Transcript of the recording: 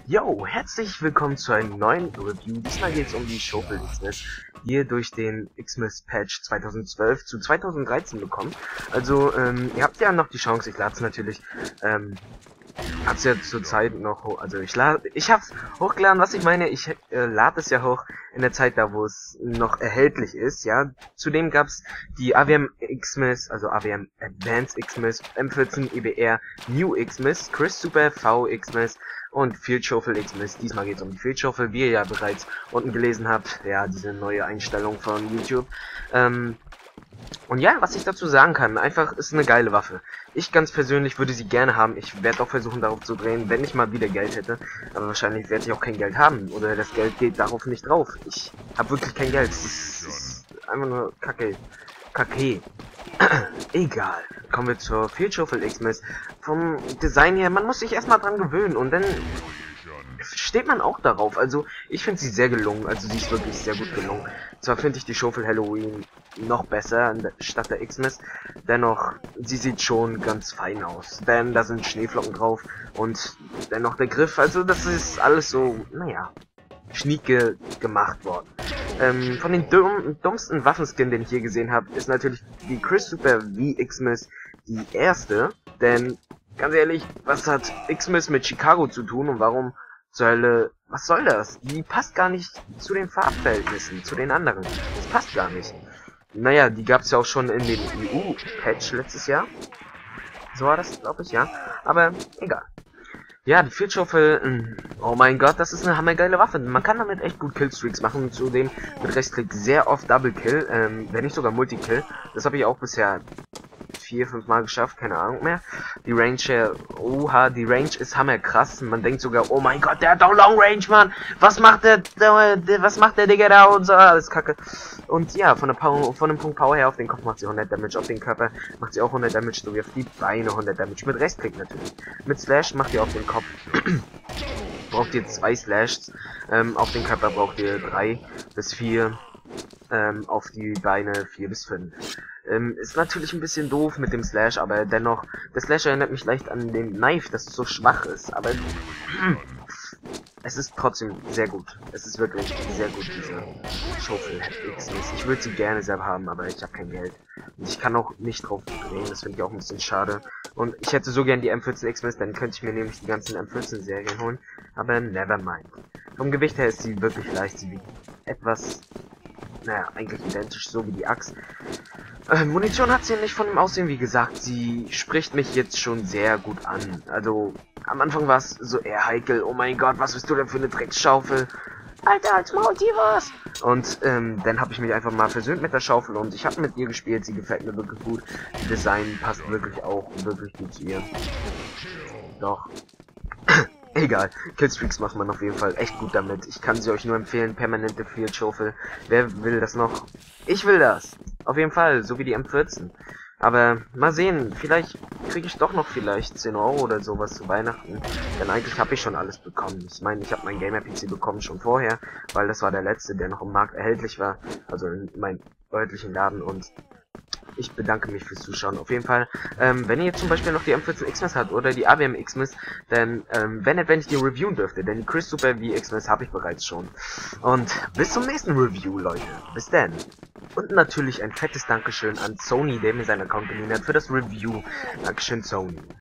Yo, herzlich willkommen zu einem neuen Review. Diesmal geht es um die Schofield Xmas, die ihr durch den Xmas Patch 2012 zu 2013 bekommt. Also, ihr habt ja noch die Chance, ich lade es natürlich, hab's ja zurzeit noch hoch, also ich hab's hochgeladen, was ich meine, ich lade es ja hoch in der Zeit da, wo es noch erhältlich ist, ja. Zudem gab's die AWM Xmas, also AWM Advanced Xmas, M14 EBR New Xmas, Chris Super V Xmas und Field Schofield Xmas. Diesmal geht es um die Field Schofield, wie ihr ja bereits unten gelesen habt, ja, diese neue Einstellung von YouTube. Und ja, was ich dazu sagen kann, einfach ist eine geile Waffe. Ich ganz persönlich würde sie gerne haben. Ich werde auch versuchen, darauf zu drehen, wenn ich mal wieder Geld hätte. Aber wahrscheinlich werde ich auch kein Geld haben. Oder das Geld geht darauf nicht drauf. Ich habe wirklich kein Geld. Das ist einfach nur Kacke. Kacke. Egal. Kommen wir zur Field Schofield Xmas. Vom Design her, man muss sich erstmal dran gewöhnen. Und dann steht man auch darauf. Also, ich finde sie sehr gelungen. Also, sie ist wirklich sehr gut gelungen. Zwar finde ich die Schofield Halloween noch besser statt der Xmas. Dennoch, sie sieht schon ganz fein aus. Denn da sind Schneeflocken drauf. Und dennoch der Griff. Also, das ist alles so, naja, schnieke gemacht worden. Von den dummsten Waffenskin, den ich hier gesehen habe, ist natürlich die Chris Super V Xmas die erste. Denn, ganz ehrlich, was hat Xmas mit Chicago zu tun und warum zur Hölle, was soll das? Die passt gar nicht zu den Farbverhältnissen, zu den anderen. Das passt gar nicht. Naja, die gab es ja auch schon in dem EU-Patch letztes Jahr. So war das, glaube ich, ja. Aber egal. Ja, die Field Schofield, oh mein Gott, das ist eine hammergeile Waffe. Man kann damit echt gut Killstreaks machen. Zudem mit Rechtsklick sehr oft Double Kill, wenn nicht sogar Multikill. Das habe ich auch bisher 4-5 Mal geschafft, keine Ahnung mehr. Die Range, oha, die Range ist hammerkrass. Man denkt sogar, oh mein Gott, der hat doch Long Range, Mann. Was macht der Digga da und so, alles kacke. Und ja, von dem Punkt Power her auf den Kopf macht sie 100 Damage, auf den Körper macht sie auch 100 Damage, sowie auf die Beine 100 Damage. Mit Rechtsklick natürlich. Mit Slash macht ihr auf den Kopf braucht ihr 2 Slashs, auf den Körper braucht ihr 3 bis 4, auf die Beine 4 bis 5. Ist natürlich ein bisschen doof mit dem Slash, aber dennoch, der Slash erinnert mich leicht an den Knife, das so schwach ist, aber es ist trotzdem sehr gut. Es ist wirklich sehr gut, diese Schofield Xmas. Ich würde sie gerne selber haben, aber ich habe kein Geld. Und ich kann auch nicht drauf drehen, das finde ich auch ein bisschen schade. Und ich hätte so gern die M14 Xmas, dann könnte ich mir nämlich die ganzen M14 Serien holen, aber never mind. Vom Gewicht her ist sie wirklich leicht, sie wiegt etwas, naja, eigentlich identisch, so wie die Axt. Munition hat sie nicht von dem Aussehen, wie gesagt, sie spricht mich jetzt schon sehr gut an. Also, am Anfang war es so eher heikel, oh mein Gott, was bist du denn für eine Drecksschaufel? Alter, als Maul, die was? Und, dann habe ich mich einfach mal versöhnt mit der Schaufel und ich habe mit ihr gespielt, sie gefällt mir wirklich gut. Das Design passt wirklich auch wirklich gut zu ihr. Doch. Egal, Killstreaks macht man auf jeden Fall echt gut damit. Ich kann sie euch nur empfehlen, permanente Field Schofield. Wer will das noch? Ich will das! Auf jeden Fall, so wie die M14. Aber mal sehen, vielleicht kriege ich doch noch vielleicht 10 Euro oder sowas zu Weihnachten. Denn eigentlich habe ich schon alles bekommen. Ich meine, ich habe meinen Gamer-PC bekommen schon vorher, weil das war der letzte, der noch im Markt erhältlich war. Also in meinem örtlichen Laden und ich bedanke mich fürs Zuschauen. Auf jeden Fall, wenn ihr zum Beispiel noch die M14 Xmas habt oder die AWM Xmas, dann, wenn ich die reviewen dürfte, denn die Chris Super V Xmas habe ich bereits schon. Und bis zum nächsten Review, Leute. Bis dann. Und natürlich ein fettes Dankeschön an Sony, der mir seinen Account geliehen hat für das Review. Dankeschön, Sony.